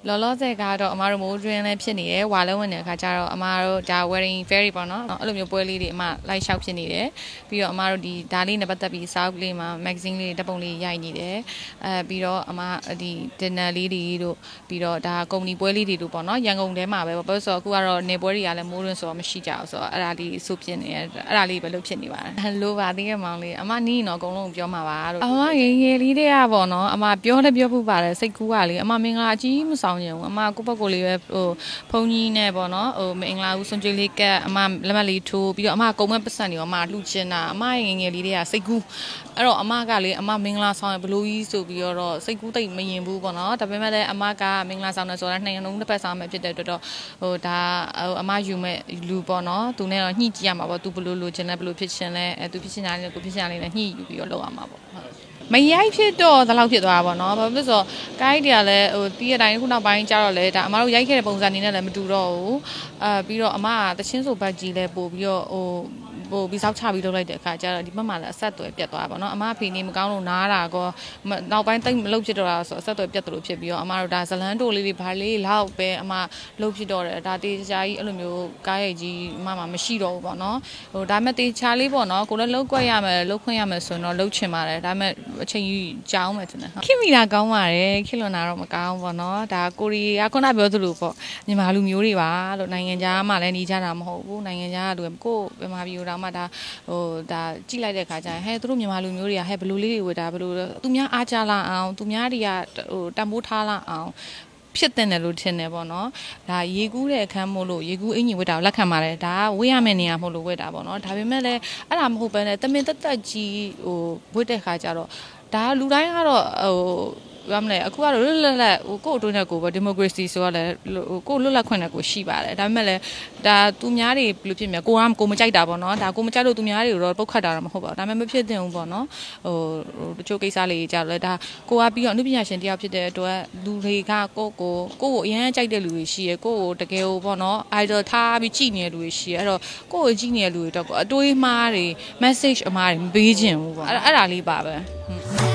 လောလောဆယ်ကတော့အမတို့မိုးတွင်းလည်းဖြစ်နေတယ်ဝါလည်းဝင်တဲ့အခါကျတော့အမတို့ဒါ wearing fairy ပေါ့နော်အဲ့လိုမျိုးပွဲလေးတွေအမလိုက်လျှောက်ဖြစ်နေတယ်ပြီးတော့အမတို့ဒီဒါလေးနဲ့ပတ်သက်ပြီးစာအုပ်လေးမှာ magazine လေးဓာတ်ပုံလေးရိုက်နေတယ်ပြီးတော့အမဒီ dinner လေးတွေတို့ပြီးတော့ဒါကုမ္ပဏီပွဲလေးတွေတို့ပေါ့နော်ရန်ကုန်ထဲမှာပဲပေါ့ဆိုတော့အခုကတော့နေပွဲတွေကလည်းမိုးတွင်းဆိုတော့မရှိကြဘူးဆိုတော့အဲ့ဒါလေးဆိုဖြစ်နေတယ်အဲ့ဒါလေးပဲလုပ်ဖြစ်နေပါတယ်ဟယ်လိုပါသေးရဲ့မောင်လေးအမနီးတော့အကုန်လုံးပြောမှာပါလို့အမငယ်ငယ်လေးတွေကပေါ့နော်အမပြောလည်းပြောဖို့ပါတယ်စိတ်ကူးကလေအမမင်္ဂလာအကြီးမဆောင်ချင်ဘူးအမကိုယ့်ဘက်ကိုလေးပဲဟိုဖုန်းကြီးနဲ့ပေါ့နော်ဟိုမင်္ဂလာဦးစွန်ကျွေးလေးကတ်အမလက်မှတ်လေးထိုးပြီးတော့အမကုံမဲ့ပတ်စံတွေရောအမလှူချင်တာအမငယ်ငယ်လေးတွေကစိတ်ကူးအဲ့တော့အမကလေအမမင်္ဂလာဆောင်ရဘလို့ကြီးဆိုပြီးတော့စိတ်ကူးတိတ်မရင်ဘူးပေါ့နော်ဒါပေမဲ့လည်းအမကမင်္ဂလာဆောင်တယ်ဆိုတာနှစ်လုံးတစ်ပတ်ဆောင်မှဖြစ်တဲ့အတွက်တော့ဟိုဒါအမယူမဲ့လူပေါ့နော်သူနဲ့တော့ညှိကြည့်ရမှာပေါ့သူဘလို့လိုချင်လဲဘလို့ဖြစ်ချင်လဲသူဖြစ်ချင်တာလေးကိုဖြစ်ချင်တာလေးနဲ့ညှိယူပြီးတော့လုပ်ရမှာပေါ့မရိုက်ဖြစ်တော့ဒီလောက်ဖြစ်သွားတာပေါ့နော်ဘာဖြစ်လို့ဆိုတော့ကိုင်းတွေကလည်းဟိုတီးရတိုင်းခုနောက်ပိုင်းကျတော့လေဒါအမတို့ရိုက်ခဲ့တဲ့ပုံစံနေနဲ့လည်းမတူတော့ဘူးပြီးတော့အမကတချင်းဆိုဘတ်ကြီးလဲပို့ပြီးတော့ဟိုပြီးစောက်ချပြီးလုပ်လိုက်တဲ့အခါကျတော့ဒီဘက်မှာလည်းအဆက်အသွယ်ပြတ်သွားပါတော့အမဖေနေမကောင်းလို့နားတာကောနောက်ပိုင်းတိတ်မလုပ်ဖြစ်တော့တာဆိုအဆက်အသွယ်ပြတ်တယ်လို့ဖြစ်ပြီးတော့အမတို့ဒါဇလန်းတိုလေးတွေဘာလေးလောက်ပဲအမလုပ်ဖြစ်တော့တယ်ဒါတေးချာကြီးအဲ့လိုမျိုးကားရိုက်ကြီးအမမှာမရှိတော့ဘူးပေါ့နော်ဟိုဒါမဲ့တေးချာလေးပေါ့နော်ကိုလည်းလုပ်ခွင့်ရမယ်လုပ်ခွင့်ရမယ်ဆိုတော့လုပ်ချင်ပါတယ်ဒါမဲ့အချိန်ကြီးကြောင်းမယ်ထင်တယ်ခင်မိတာကောင်းပါတယ်ခင်လွန်တာတော့မကောင်းဘူးပေါ့နော်ဒါကိုရီးယားခုနပြောသလိုပေါ့မြန်မာလူမျိုးတွေပါလို့နိုင်ငံခြားမှာလည်းနေကြတာမဟုတ်ဘူးနိုင်ငံခြားကလူကိုမြန်မာပြည်တော်မှာဒါဟိုဒါကြည့်လိုက်တဲ့ခါကျရင်ဟဲ့သူတို့မြန်မာလူမျိုးတွေကဟဲ့ဘလူလေးတွေဝယ်တာဘလူသူများအားကြလာအောင်သူများတွေကဟိုတန်ဖိုးထားလာအောင်ဖြစ်တဲ့တယ်လို့ထင်တယ်ပေါ့နော်ဒါရေကူးတဲ့အခန်းမို့လို့ရေကူးအင်ကြီးဝတ်တာကိုလက်ခံပါတယ်ဒါဝတ်ရမယ့်နေရာမို့လို့ဝတ်တာပေါ့နော်ဒါပေမဲ့လည်းအဲ့ဒါမဟုတ်ဘဲနဲ့တမင်တက်တက်ကြီးဟိုဝတ်တဲ့ခါကျတော့ဒါလူတိုင်းကတော့ဟိုဘာမလဲအခုကတော့လွတ်လပ်ဟိုကို့အတွင်းနဲ့ကိုပဲဒီမိုကရေစီဆိုတော့လေဟိုကို့လွတ်လပ်ခွင့်နဲ့ကိုရှိပါတယ်ဒါပေမဲ့လည်းဒါသူများတွေဘယ်လိုဖြစ်မြဲကိုမကြိုက်တာပေါ့နော်ဒါကိုမကြိုက်လို့သူများတွေကိုတော့ပုတ်ခတ်တာတော့မဟုတ်ပါဘူးဒါပေမဲ့မဖြစ်သင့်ဘူးပေါ့နော်ဟိုတချို့ကိစ္စလေးကြတော့လေဒါကိုကပြီးတော့အနုပညာရှင်တယောက်ဖြစ်တဲ့အတွက်လူတွေကကိုအရန်ကြိုက်တဲ့လူတွေရှိရယ်ကိုတကယ်ကိုပေါ့နော် idol ထားပြီးကြည်နေတဲ့လူတွေရှိရယ်အဲ့တော့ကိုကြည်နေတဲ့လူတွေတော့အတွေးမှားတွေ message အမှားတွေမပေးချင်ဘူးပေါ့အဲ့ဒါလေးပါပဲ